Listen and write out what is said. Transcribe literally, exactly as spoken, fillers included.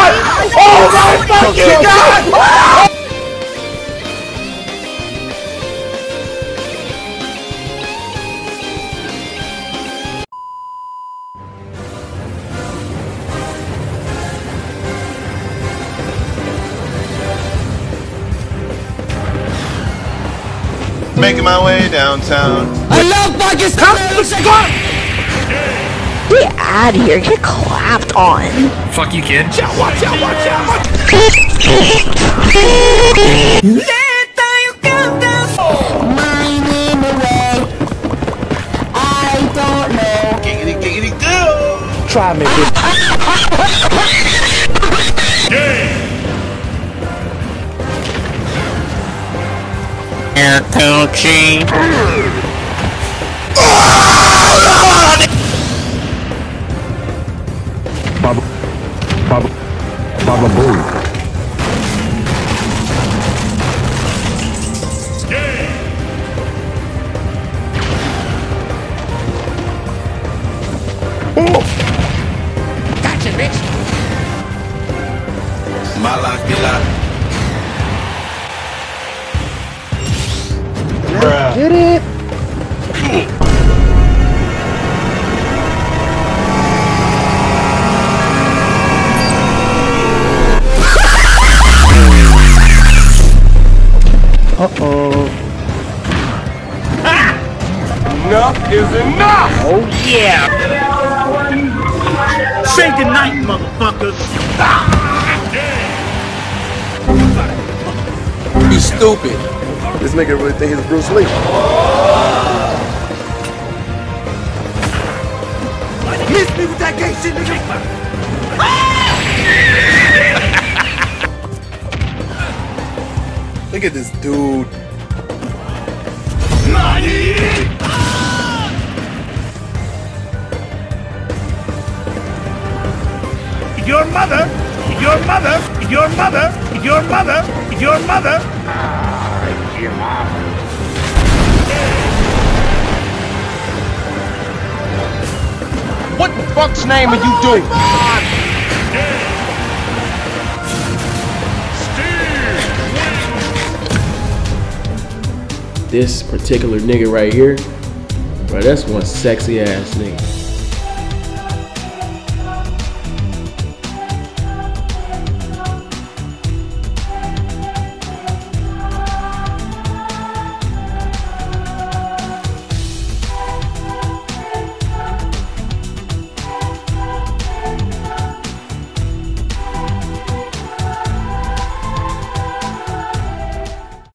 god! Oh my fucking god! Making my way downtown. I love Pakistan! Get out of here, get clapped on. Fuck you, kid. Watch out, watch out, watch out! My name away. I don't know. Giggity, giggity, go! Try me, Air coaching. Baba, Baba, Baba Boo. Gotcha, bitch. My life be like. Bruh. Get it? Uh-oh. Enough is enough! Oh yeah! Say goodnight, motherfuckers! You stupid. This nigga really think he's Bruce Lee. Miss me with that gay shit, nigga! Look at this dude. Your mother, your mother, your mother, your mother, your mother. What the fuck's name are you doing? This particular nigga right here, bro, that's one sexy ass nigga.